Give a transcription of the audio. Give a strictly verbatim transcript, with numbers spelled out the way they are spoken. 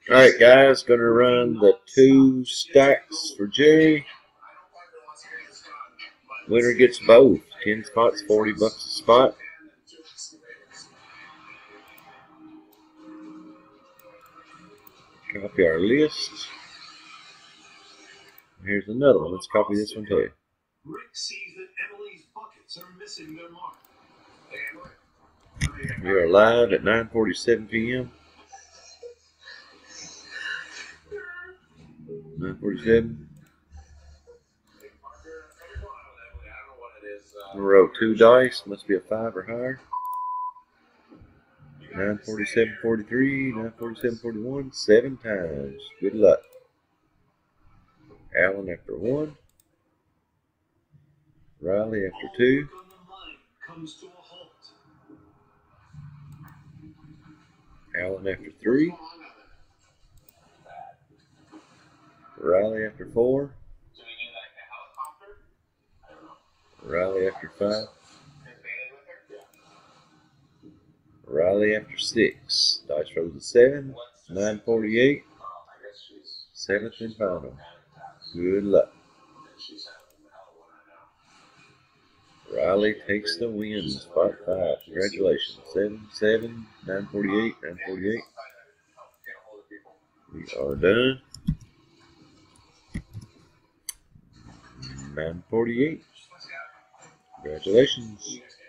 Alright guys, gonna run the two stacks for Jerry. Winner gets both. ten spots, forty bucks a spot. Copy our list. Here's another one. Let's copy this one too. Rick sees that Emily's buckets are missing their mark. We are live at nine forty-seven p m nine forty-seven. We'll roll two dice. Must be a five or higher. nine forty-seven forty-three, nine forty-seven forty-one, seven times. Good luck. Allen after one. Riley after two. Allen after three. Riley after four. Riley after five. Riley after six. Dice rolls a seven. nine forty-eight. Seventh and final. Good luck. Riley takes the win. Spot five. Congratulations. seven, seven, nine forty-eight, nine forty-eight. We are done. nine forty-eight. Congratulations.